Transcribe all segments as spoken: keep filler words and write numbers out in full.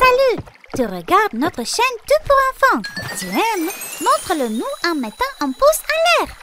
Salut! Tu regardes notre chaîne Tout pour enfants. Tu aimes? Montre-le nous en mettant un pouce en l'air.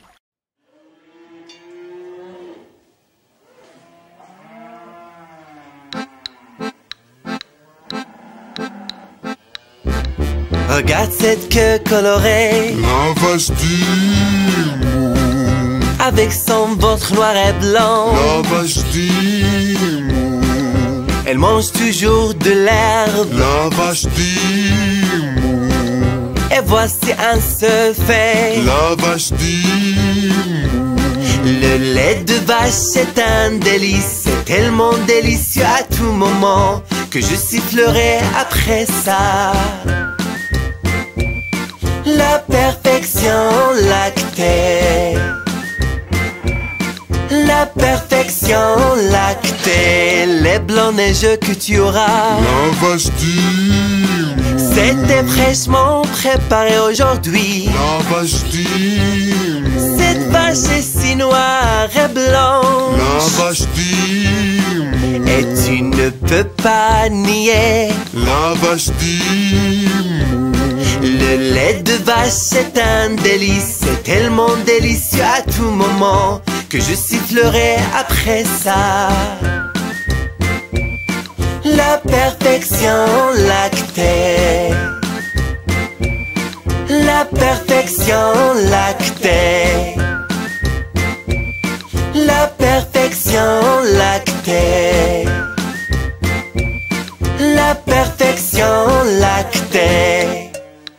Regarde cette queue colorée, la vache Dimou. Avec son ventre noir et blanc, La vache Dimou. elle mange toujours de l'herbe. La vache Dimou. Et voici un seul fait, La vache Dimou. le lait de vache est un délice. C'est tellement délicieux à tout moment que je sifflerai après ça. La perfection lactée, la perfection lactée, les blancs neigeux que tu auras. La vache Dimou. C'était fraîchement préparé aujourd'hui. La vache Dimou. Cette vache est si noire et blanche. La vache Dimou. Et tu ne peux pas nier. La vache Dimou. Le lait de vache est un délice. C'est tellement délicieux à tout moment que je sifflerai après ça. La perfection lactée, la perfection lactée, la perfection lactée, la perfection lactée.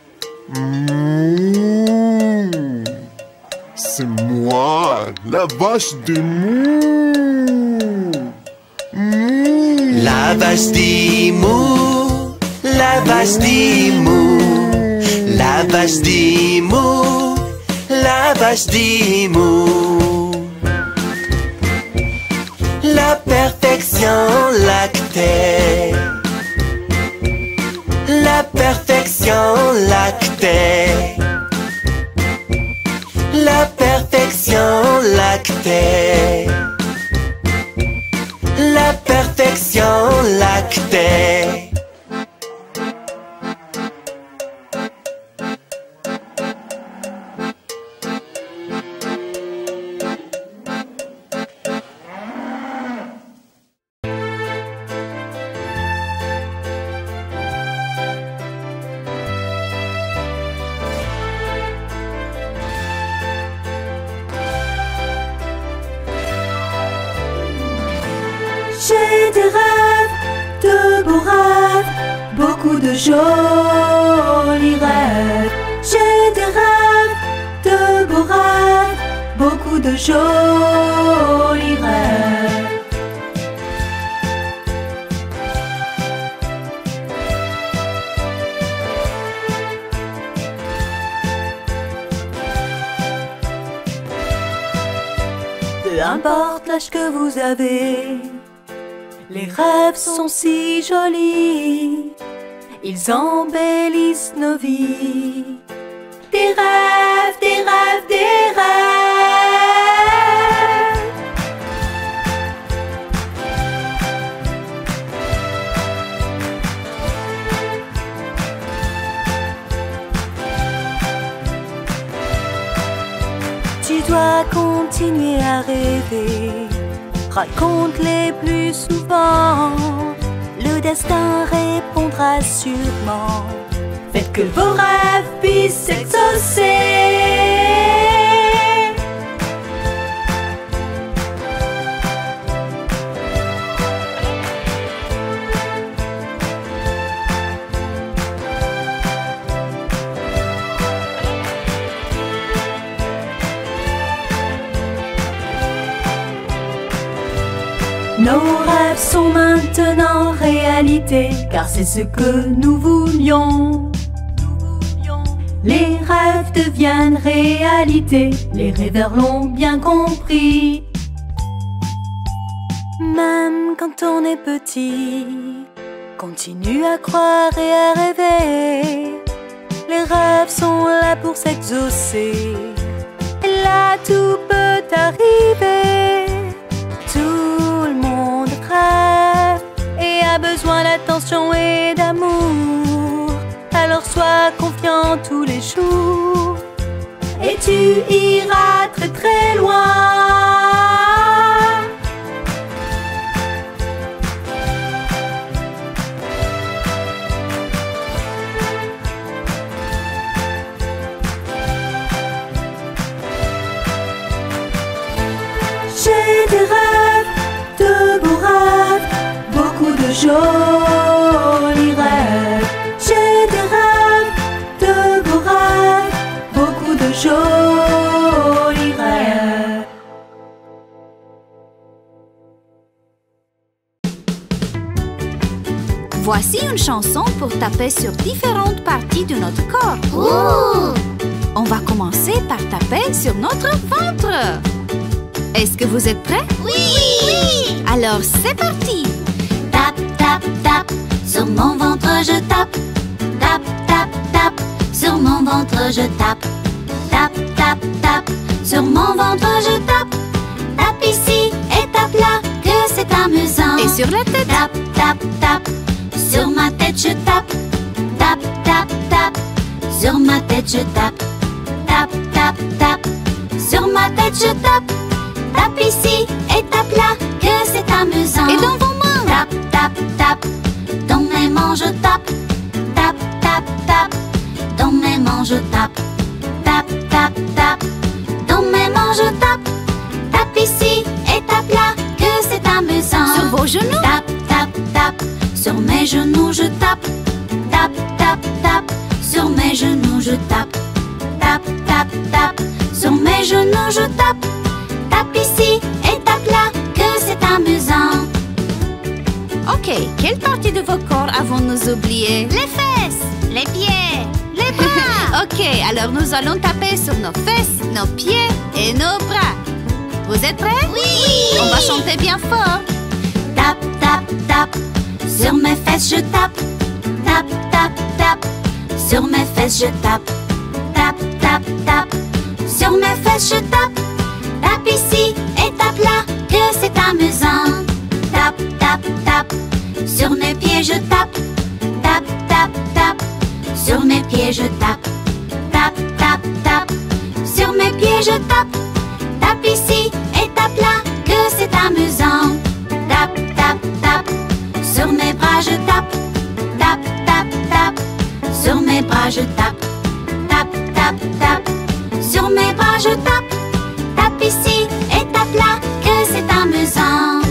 Mmh. C'est moi, la vache Dimou. Mmh. La vache Dimou, la vache Dimou, la vache Dimou, la vache Dimou. La perfection lactée, la perfection lactée, la perfection lactée, la perfection lactée. J'ai des rêves, de beaux rêves, beaucoup de jolis rêves. J'ai des rêves, de beaux rêves, beaucoup de jolis rêves. Peu importe l'âge que vous avez, les rêves sont si jolis, ils embellissent nos vies. Des rêves, des rêves, des rêves. Tu dois continuer à rêver. Raconte-les plus souvent, le destin répondra sûrement. Faites que vos rêves puissent s'exaucer. Nos rêves sont maintenant réalité, car c'est ce que nous voulions. Les rêves deviennent réalité, les rêveurs l'ont bien compris. Même quand on est petit, continue à croire et à rêver. Les rêves sont là pour s'exaucer, et là tout peut arriver. Tout le monde rêve et a besoin d'attention. d'attention et d'amour. Alors sois confiant tous les jours et tu iras très très loin. J'ai des rêves, de beaux rêves, beaucoup de jolis rêves. J'ai des rêves, de beaux rêves, beaucoup de jolis rêves. Voici une chanson pour taper sur différentes parties de notre corps. Ouh! On va commencer par taper sur notre ventre. Est-ce que vous êtes prêts? Oui! Oui! Alors, c'est parti! Tap, tap, tap, sur mon ventre je tape. Tap, tap, tap, sur mon ventre je tape. Tap, tap, tap, sur mon ventre je tape. Tape ici et tape là, que c'est amusant. Et sur la tête? Tap, tap, tap, sur ma tête je tape. Tap, tap, tap, sur ma tête je tape. Tap, tap, tap, sur ma tête je tape. Tape ici et tape là, que c'est amusant. Et dans vos mains? Tap, tap, tap, dans mes mains je tape. Tap, tap, tap, dans mes mains je tape. Tap, tap, tap, dans mes mains je tape. Tape ici et tape là, que c'est amusant. Sur vos genoux? Tap, tap, tap, sur mes genoux je tape. Tap, tap, tap, sur mes genoux je tape. Tap, tap, tap, sur mes genoux je tape. Tape ici et tape là, que c'est amusant. Ok, quelle partie de vos corps avons-nous oublié? Les fesses, les pieds, les bras. Ok, alors nous allons taper sur nos fesses, nos pieds et nos bras. Vous êtes prêts? Oui! On va chanter bien fort. Tap, tap, tap, sur mes fesses je tape. Tap, tap, tap, sur mes fesses je tape. Tap, tap, tap, sur mes fesses je tape. Tape ici et tape là, que c'est amusant. Tap, tap, tap, sur mes pieds je tape. Tap, tap, tap, sur mes pieds je tape. Tap, tap, tap, sur mes pieds je tape. Tape ici et tape là, que c'est amusant. Tap, tap, tap, sur mes bras je tape. Tap, tap, tap, sur mes bras je tape. Tap, tap, tap, sur mes bras je tape. Tape ici et tape là, que c'est amusant.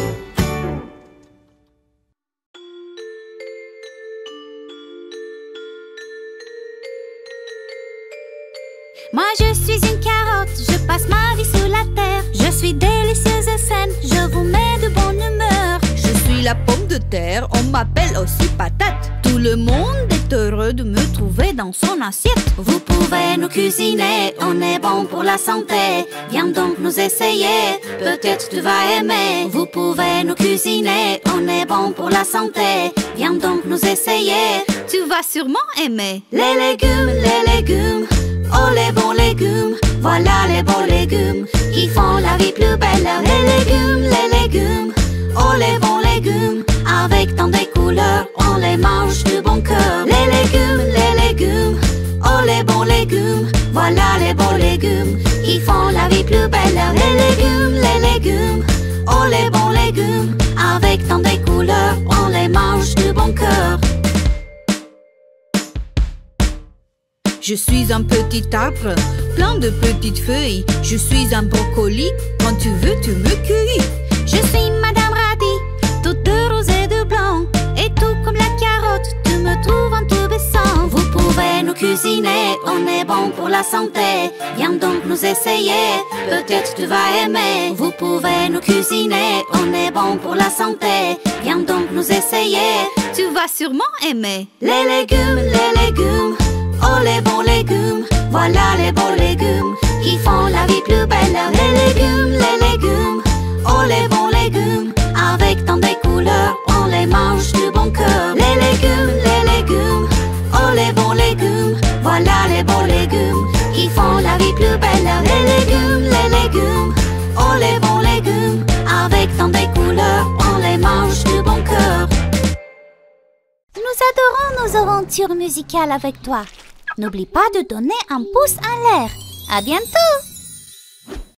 Moi je suis une carotte, je passe ma vie sur la terre. Je suis délicieuse et saine, je vous mets de bonne humeur. Je suis la pomme de terre, on m'appelle aussi patate. Tout le monde est heureux de me trouver dans son assiette. Vous pouvez nous cuisiner, on est bon pour la santé. Viens donc nous essayer, peut-être tu vas aimer. Vous pouvez nous cuisiner, on est bon pour la santé. Viens donc nous essayer. Tu vas sûrement aimer. Les légumes, les légumes, oh les bons légumes. Voilà les beaux légumes qui font la vie plus belle. Les légumes, les légumes, oh les bons légumes. Avec tant de couleurs, on les mange du bon cœur. Les légumes, les légumes, oh les bons légumes. Voilà les beaux légumes qui font la vie plus belle. Les légumes, les légumes, oh les bons légumes. Avec tant de couleurs, on les mange du bon cœur. Je suis un petit arbre, plein de petites feuilles. Je suis un brocoli, quand tu veux tu me cueilles. Je suis Madame Radis, toute de rose et de blanc. Et tout comme la carotte, tu me trouves en te baissant. Vous pouvez nous cuisiner, on est bon pour la santé. Viens donc nous essayer, peut-être tu vas aimer. Vous pouvez nous cuisiner, on est bon pour la santé. Viens donc nous essayer. Tu vas sûrement aimer. Les légumes, les légumes, oh les bons légumes. Voilà les beaux légumes qui font la vie plus belle. Les légumes, les légumes, oh les bons légumes. Avec tant de couleurs, on les mange du bon cœur. Les légumes, les légumes, oh les bons légumes. Voilà les beaux légumes qui font la vie plus belle. Les légumes, les légumes, oh les bons légumes. Avec tant de couleurs, on les mange du bon cœur. adorons nos aventures musicales avec toi. N'oublie pas de donner un pouce en l'air. À bientôt!